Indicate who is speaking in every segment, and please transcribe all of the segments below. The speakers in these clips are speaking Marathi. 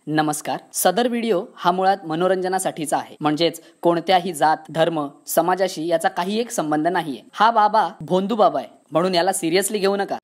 Speaker 1: नमस्कार. सदर व्हिडिओ हा मुळात मनोरंजनासाठीचा आहे. म्हणजेच कोणत्याही जात, धर्म, समाजाशी याचा काही एक संबंध नाहीये. हा बाबा भोंदू बाबा आहे, म्हणून याला सिरियसली घेऊ नका.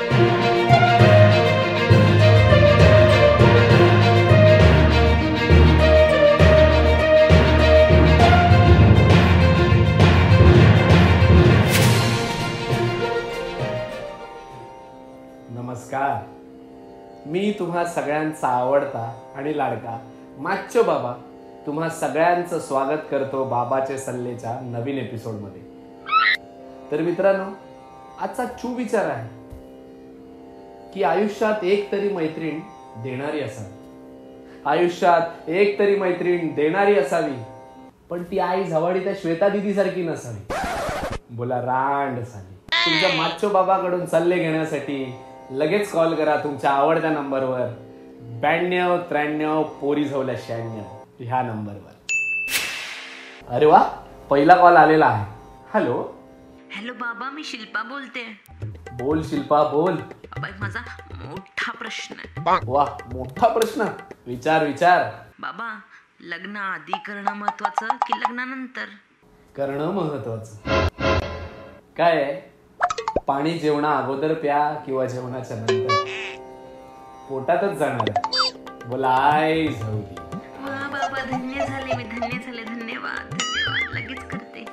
Speaker 2: नमस्कार. मी तुम्हा सगळ्यांचा आवडता आणि लाडका माच्चो बाबा तुम्हा सगळ्यांचं स्वागत करतो बाबाचे सल्लेच्या नवीन एपिसोडमध्ये. तर मित्रांनो, आजचा विचार आहे की आयुष्यात एक तरी मैत्रीण देणारी असावी. आयुष्यात एक तरी मैत्रीण देणारी असावी, पण ती आई झवाडी त्या श्वेता दिदी सारखी नसावी. बोला रांड झाली. तुमच्या माच्चो बाबाकडून सल्ले घेण्यासाठी लगेच कॉल करा तुमच्या आवडत्या नंबरवर 92 93 पोरी झवल्या 96 ह्या नंबरवर. अरे वा, पहिला कॉल आलेला आहे. हॅलो
Speaker 3: हॅलो बाबा, मी शिल्पा बोलते.
Speaker 2: बोल शिल्पा बोल.
Speaker 3: माझा मोठा प्रश्न आहे.
Speaker 2: वा, मोठा प्रश्न. विचार विचार.
Speaker 3: बाबा, लग्न आधी करणं महत्वाचं की लग्नानंतर?
Speaker 2: करणं महत्वाचं. काय आहे, पाणी जेवणा अगोदर प्या किंवा जेवणाच्या नंतर? पोटातच जाणार आहे. बोला आई झवली.
Speaker 3: वा बाबा, धन्य झाले मी, धन्य झाले. धन्यवाद धन्यवाद, लगेच करते.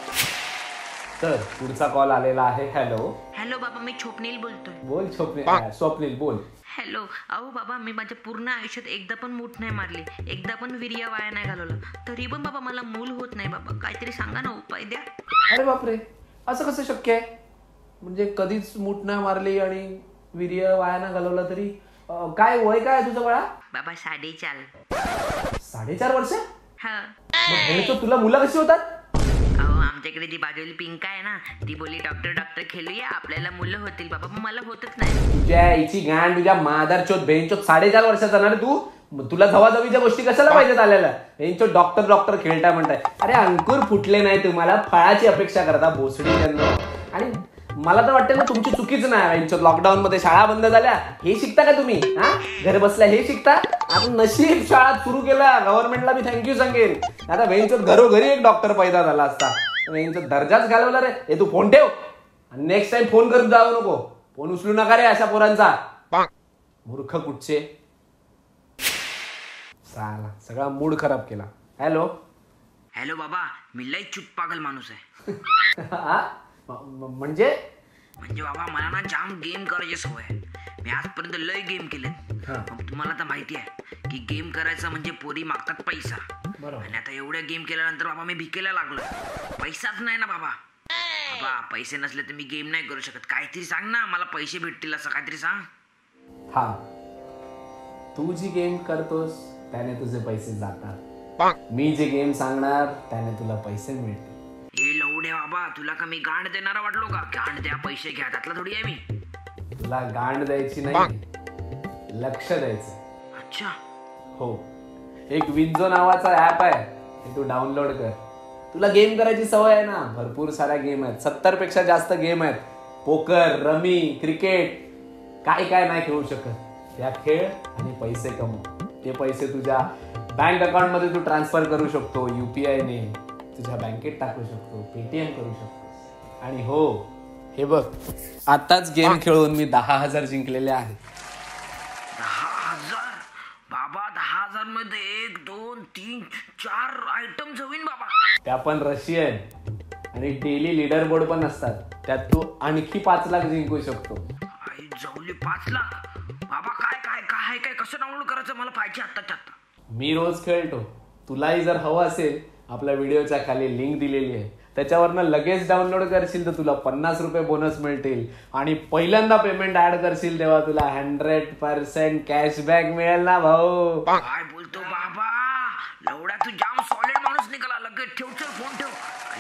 Speaker 2: तर पुढचा कॉल आलेला आहे. हॅलो
Speaker 3: हॅलो बाबा, मी स्वप्नील बोलतोय.
Speaker 2: बोल स्वप्नील. स्वप्नील बोल.
Speaker 3: हॅलो. अहो बाबा, मी माझ्या पूर्ण आयुष्यात एकदा पण मूठ नाही मारली, एकदा पण वीर्य वाया नाही घालवलं, तरी पण बाबा मला मूल होत नाही. बाबा काहीतरी सांगा ना, उपाय द्या.
Speaker 2: अरे बापरे, असं कसं शक्य आहे? म्हणजे कधीच मूठ नाही मारली आणि वीर्य वाया ना घालवला तरी? काय वय काय तुझं बाळा?
Speaker 3: बाबा 4.5.
Speaker 2: 4.5 वर्ष?
Speaker 3: हा.
Speaker 2: मग तुला मुलं कशी होतात?
Speaker 3: अहो, आमच्याकडे ती बाजूली पिंका आहे ना, ती बोली डॉक्टर खेळूया, आपल्याला मुलं होतील. बाबा मग मला होतच नाही.
Speaker 2: तुझ्या आईची गांड, तुझ्या मादारचोत बेंचोत 4.5 वर्षाचा ना रे तू. तुला जवाजवीच्या गोष्टी कशाला पाहिजेत आलेल्या? बेंचोत डॉक्टर खेळताय म्हणताय. अरे अंकुर फुटले नाही तुम्हाला, फळाची अपेक्षा करता भोसडी त्यांना. आणि मला तर वाटतं ना तुमची चुकीच नाही. लॉकडाऊन मध्ये शाळा बंद झाल्या, हे शिकता का तुम्ही? घर बसल्या हे शिकता? आता नशीब शाळा सुरू केला गव्हर्नमेंटला मी थँक्यू सांगेन. आता वेंचोत घरोघरी एक डॉक्टर पैदा झाला असता. वेंचोत दर्जाच घालवला रे. हे तू फोन ठेव, नेक्स्ट टाइम फोन करत जाऊ नको. फोन उचलू नका रे अशा पोरांचा. मूर्ख कुठचे. सगळा मूड खराब केला. हॅलो
Speaker 3: हॅलो बाबा, मी लय चुट पागल माणूस आहे.
Speaker 2: म्हणजे
Speaker 3: बाबा मला ना जाम गेम करायची सवय आहे. मी आजपर्यंत लय गेम केले. तुम्हाला तर माहिती आहे की गेम करायचं म्हणजे पोरी मागतात पैसा. आणि आता एवढ्या गेम केल्यानंतर बाबा मी भिकेला लागलो. पैसाच नाही ना बाबा. बाबा पैसे नसले तर मी गेम नाही करू शकत. काहीतरी सांग ना, मला पैसे भेटतील असं काहीतरी सांग.
Speaker 2: हा, तू जी गेम करतोस त्याने तुझे पैसे जातात. मी जे गेम सांगणार त्याने तुला पैसे मिळतील.
Speaker 3: हे लवड्या बाबा, तुला का मी गांड देणारा वाटलो का? गांड द्या पैसे घ्या, त्यातला थोडी आहे मी.
Speaker 2: तुला गांड द्यायची नाही, लक्ष द्यायचं.
Speaker 3: अच्छा.
Speaker 2: हो, एक विंजो नावाचा ऍप आहे, ते तू डाउनलोड कर. तुला गेम करायची सवय आहे ना, भरपूर साऱ्या गेम आहेत. 70 पेक्षा जास्त गेम आहेत. पोकर, रमी, क्रिकेट, काय काय नाही खेळू शकत. त्या खेळ आणि पैसे कमव. ते पैसे तुझ्या बँक अकाउंट मध्ये तू ट्रान्सफर करू शकतो. UPI ने तुझ्या बँकेत टाकू शकतो, पेटीएम करू शकतो. आणि हो, हे बघ, आताच गेम खेळून मी 10,000 जिंकलेले आहेत.
Speaker 3: 10,000? बाबा 10,000 मध्ये 1 2 3 4 आयटम होईन बाबा.
Speaker 2: त्या पण रशियन. आणि डेली लीडर बोर्ड पण असतात, त्यात तू आणखी 5 लाख जिंकू शकतो.
Speaker 3: आई जवली 5 लाख? बाबा काय काय काय काय कसं डाउनलोड करायचं? मला पाहिजे आत्ता.
Speaker 2: मी रोज खेळतो. तुलाही जर हवं असेल, आपल्या व्हिडिओच्या खाली लिंक दिलेली आहे, त्याच्यावरनं लगेच डाउनलोड करशील तर तुला 50 रुपये बोनस मिळतील. आणि पहिल्यांदा पेमेंट ऍड करशील तेव्हा तुला 100% कॅशबॅक मिळेल ना भाऊ.
Speaker 3: काय बोलतो बाबा? लवड्या तू जाम सॉलिड माणूस निघाला. लगेच ठेव, चल फोन ठेव.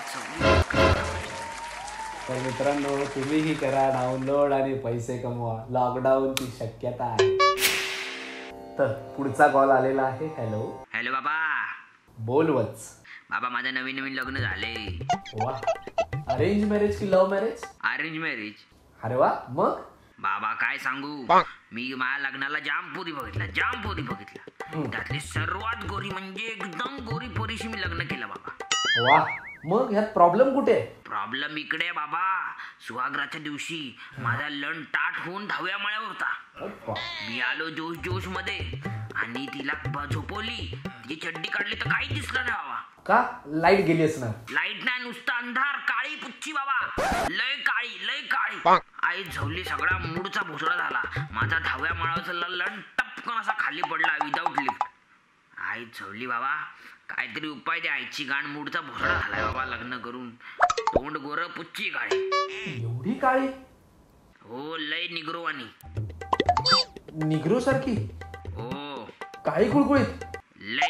Speaker 2: तर मित्रांनो, तुम्हीही करा डाउनलोड आणि पैसे कमवा. लॉकडाऊनची शक्यता आहे. तर पुढचा कॉल आलेला आहे. हॅलो
Speaker 3: बाबा.
Speaker 2: बोल वत्स.
Speaker 3: बाबा माझं नवीन लग्न झाले.
Speaker 2: वा, अरेंज मॅरेज की लव्ह मॅरेज?
Speaker 3: Arrange marriage.
Speaker 2: अरे वा. मग
Speaker 3: बाबा काय सांगू, मी माझ्या लग्नाला जाम पोरी बघितल्या. त्यातली सर्वात गोरी म्हणजे एकदम गोरी पोरीशी मी लग्न केलं बाबा.
Speaker 2: वा, मग ह्यात प्रॉब्लेम कुठे?
Speaker 3: प्रॉब्लेम इकडे बाबा. सुहागराच्या दिवशी माझा लन टाट होऊन 10व्या माळ्यावर होता. मी आलो जोश मध्ये आणि तिला झोपवली. तिची चड्डी काढली तर काही दिसलं नाही बाबा.
Speaker 2: का? लाईट गेली असणार.
Speaker 3: लाईट नाही, नुसता अंधार, काळी पुच्ची बाबा, लय काळी. आई झवली, सगळा मूडचा भोसडा झाला. माझा 10व्या माळावरचा लन टपकन असा खाली पडला विदाऊट लिफ्ट. आई झवली बाबा, काहीतरी उपाय द्या. आईची गाण मूडचा भोसडा झालाय बाबा लग्न करून. तोंड गोर, पुच्ची काळी.
Speaker 2: एवढी काळी?
Speaker 3: हो, लय निग्रोवानी.
Speaker 2: निग्रो सारखी?
Speaker 3: हो,
Speaker 2: काळी कुळकुळीत?
Speaker 3: लय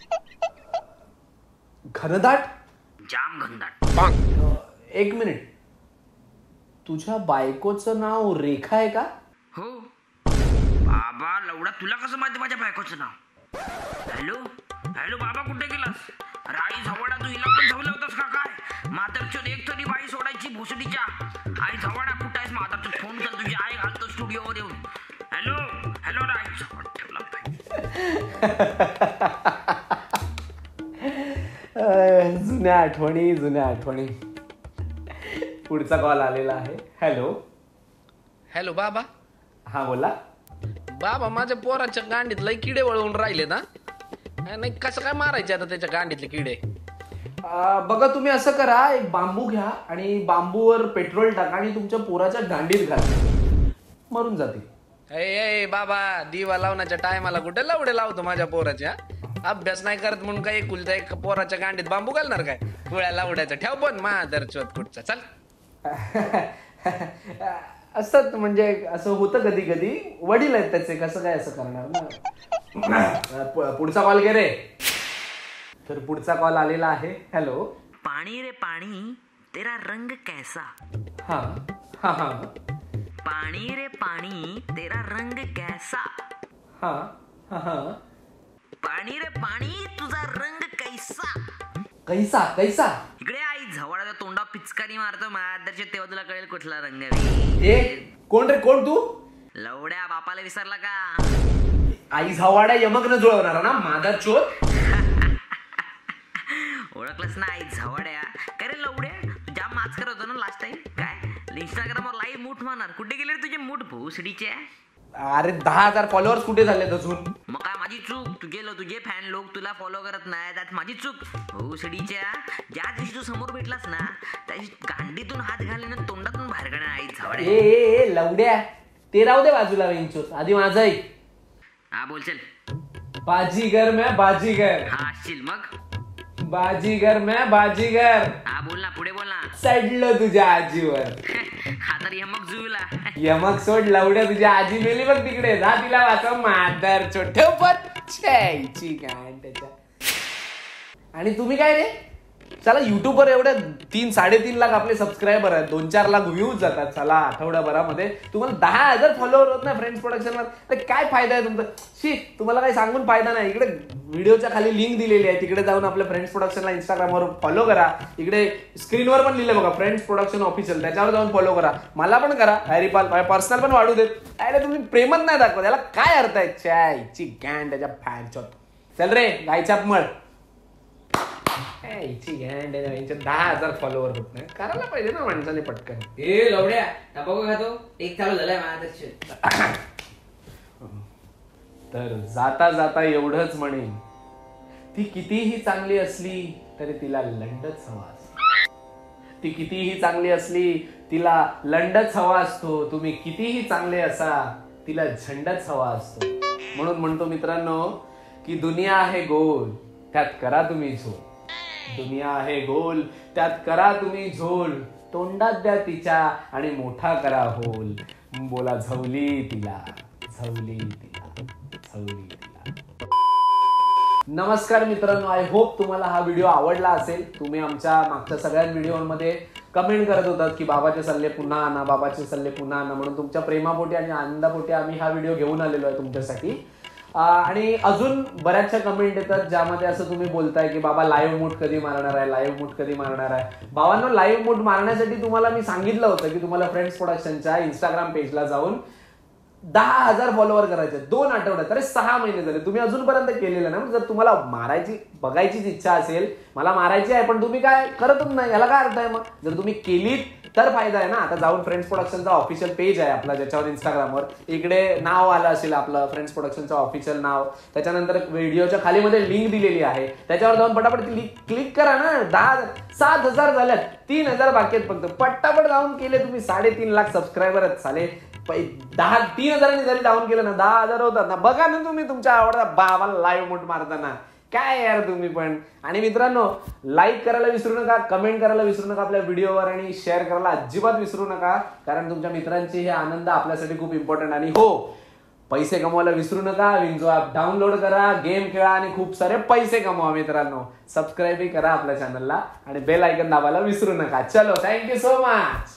Speaker 2: घनदाट?
Speaker 3: जाम घनदाट.
Speaker 2: एक मिनिट, तुझ्या बायकोचं नाव रेखा आहे का?
Speaker 3: हो बाबा. लवडा, तुला कसं माहिती माझ्या बायकोचं नाव? हॅलो बाबा, कुठे गेलास? अरे आई झवडा, तू हिला पण झवलं होतास का काय? म्हातारचोद एक तरी बाई सोडायची भोसडीच्या. आई झवडा, कुठे आहेस? म्हातारचोद फोन कर, तुझी आई घालतो स्टुडिओवर येऊन. हॅलो आई झवड ठेवला.
Speaker 2: जुन्या आठवणी. पुढचा कॉल आलेला आहे. हॅलो
Speaker 4: बाबा.
Speaker 2: हा, बोला
Speaker 4: बाबा, माझ्या पोराच्या गांडीत लय किडे वळवून राहिले ना. नाही, कसं काय मारायचे आता त्याच्या गांडीतले किडे?
Speaker 2: बघा, तुम्ही असं करा, एक बांबू घ्या आणि बांबूवर पेट्रोल टाका आणि तुमच्या पोराच्या गांडीत घाला, मरून जातील.
Speaker 4: ए बाबा, दिवा लावण्याच्या टायमाला कुठे लवडे लावतो माझ्या पोराच्या? अभ्यास नाही करत म्हणून काय एकुलता एक पोराच्या गांडीत बांबू घालणार काय? गोळ्या लावड्याचा ठेव पण मादरचोद कुठचा. चल.
Speaker 2: असत म्हणजे असं होतं कधी कधी. वडील आहेत त्याचे, कसं काय असं करणार ना. पुढचा कॉल घे रे. तर पुढचा कॉल आलेला आहे. हॅलो.
Speaker 3: पाणी रे पाणी, तेरा रंग कैसा.
Speaker 2: हा.
Speaker 3: पाणी रे पाणी, तेरा रंग कैसा.
Speaker 2: हा.
Speaker 3: पाणी रे पाणी, तुझा रंग कैसा.
Speaker 2: कैसा?
Speaker 3: इकडे आई झवडाच्या तोंडा पिचकारी मारतो माझ्या, तेव्हा तुला कळेल कुठला रंग आहे.
Speaker 2: ए, कोण तू?
Speaker 3: लवड्या, बापाला विसरला का?
Speaker 2: आई झवाडा यमक न जुळवणार ना माझा चोत.
Speaker 3: ओळखलंस ना आई झवड्या? काय रे लवड्या, तू जाम माच करत होता ना लास्ट टाइम. काय इंस्टाग्रामवर लाईव्ह मूठ मारणार, कुठे गेले तुझे मूठ भोसडीचे?
Speaker 2: अरे 10,000 फॉलोअर्स कुठे झाले अजून?
Speaker 3: मग काय माझी चूक? तुझे फॅन लोक तुला फॉलो करत नाही, त्यात माझी चूक. भोसडीच्या, ज्या दिवशी तू समोर भेटलास ना, त्या गांडीतून हात घालणे ना तोंडातून बाहेर काढणे आई झवड्या.
Speaker 2: ए लवड्या, ते राहू दे बाजूला. वेंचूस, आधी माझा ऐक.
Speaker 3: हा, बोल चल.
Speaker 2: बाजीगर मैं बाजीगर.
Speaker 3: हा, असशील मग.
Speaker 2: बाजीगर मैं बाजीगर.
Speaker 3: हा, बोल ना, पुढे बोल ना.
Speaker 2: चढलो तुझ्या आजीवर.
Speaker 3: हा तर यमक जुळला.
Speaker 2: यमक सोड लवड्या, तुझ्या आजी मेली बघ तिकडे. जा तिला वाचव मादर छोटे पच्ची काय त्याच्या. आणि तुम्ही काय रे, चला युट्यूबवर एवढे 3-3.5 लाख आपले सबस्क्रायबर आहेत, 2-4 लाख व्ह्यूज जातात. चला आठवड्याभरामध्ये तुम्हाला 10,000 फॉलोअर होत नाही फ्रेंड्स प्रोडक्शनवर. तर काय फायदा आहे तुमचा? तुम्हाला काही सांगून फायदा नाही. इकडे व्हिडिओच्या खाली लिंक दिलेली आहे, तिकडे जाऊन आपल्या फ्रेंड्स प्रोडक्शनला इंस्टाग्रामवर फॉलो करा. इकडे स्क्रीनवर पण लिहिलं बघा, फ्रेंड्स प्रोडक्शन ऑफिशियल, त्याच्यावर जाऊन फॉलो करा. मला पण करा, हरिपाल पर्सनल पण वाढू देत. अरे तुम्ही प्रेमच नाही दाखवत, याला काय अर्थ आहे? चायची गॅन त्याच्या फॅनच्या. चल रे गायच्या मळ. 10,000 फॉलोअर होत नाही, करायला पाहिजे ना माणसाने पटकन.
Speaker 1: ए लवड्या, टबाको खातो, एक चालू झालाय माझा.
Speaker 2: तर जाता जाता एवढंच म्हणेन, ती कितीही चांगली असली तरी तिला लंडच हवा असतो. ती कितीही चांगली असली तिला लंडच हवा असतो. तुम्ही कितीही चांगले असा तिला झंडच हवा असतो. म्हणून म्हणतो मित्रांनो की दुनिया आहे गोल, त्यात करा तुम्ही झोल. दुनिया आहे गोल, त्यात करा तुम्ही झोल. तोंडात द्या तिच्या आणि मोठा करा होल. बोला झवली तिला, झवली तिला, झवली तिला. नमस्कार मित्रांनो, आय होप तुम्हाला हा व्हिडिओ आवडला असेल. तुम्ही आमच्या मागच्या सगळ्या व्हिडिओमध्ये कमेंट करत होतात की बाबाचे सल्ले पुन्हा आणा, बाबाचे सल्ले पुन्हा आणा. म्हणून तुमच्या प्रेमापोटी आणि आनंदापोटी आम्ही हा व्हिडिओ घेऊन आलेलो आहे तुमच्यासाठी. आणि अजून बऱ्याचशा कमेंट येतात ज्यामध्ये असं तुम्ही बोलताय की बाबा लाईव्ह मूड कधी मारणार आहे, लाईव्ह मूड कधी मारणार आहे. भावांनो, लाईव्ह मूड मारण्यासाठी तुम्हाला मी सांगितलं होतं की तुम्हाला फ्रेंड्स प्रोडक्शनच्या इंस्टाग्राम पेजला जाऊन 10,000 फॉलोअर करायचे 2 आठवड्यात. अरे 6 महिने झाले तुम्ही अजूनपर्यंत केलेलं ना. जर तुम्हाला मारायची बघायचीच इच्छा असेल, मला मारायची आहे पण तुम्ही काय करतच नाही, याला काय अर्थ आहे मग. जर तुम्ही केलीत तर फायदा आहे ना. आता जाऊन फ्रेंड्स प्रोडक्शनचा ऑफिशियल पेज आहे आपला, ज्याच्यावर इंस्टाग्रामवर इकडे नाव आलं असेल आपलं फ्रेंड्स प्रोडक्शनचं ऑफिशियल नाव. त्याच्यानंतर व्हिडिओच्या खाली मध्ये लिंक दिलेली आहे, त्याच्यावर जाऊन पटापट क्लिक करा ना. 7,000 झाल्यात, 3,000 बाकी आहेत फक्त. पटापट जाऊन केले तुम्ही. 3.5 लाख सबस्क्रायबर आहेत साले. 3,000 जरी जाऊन केलं ना 10,000 होतात ना. बघा ना तुम्ही तुमच्या आवडता बाबाला लाईव्ह मोठ मारताना. काय यार तुम्ही पण. आणि मित्रांनो, लाईक करायला विसरू नका, कमेंट करायला विसरू नका आपल्या व्हिडिओवर, आणि शेअर करायला अजिबात विसरू नका, कारण तुमच्या मित्रांची हे आनंद आपल्यासाठी खूप इम्पॉर्टंट. आणि हो, पैसे कमवायला विसरू नका. विंजो ॲप डाउनलोड करा, गेम खेळा आणि खूप सारे पैसे कमवा मित्रांनो. सबस्क्राईबही करा आपल्या चॅनलला आणि बेल आयकन दाबायला विसरू नका. चलो, थँक्यू सो मच.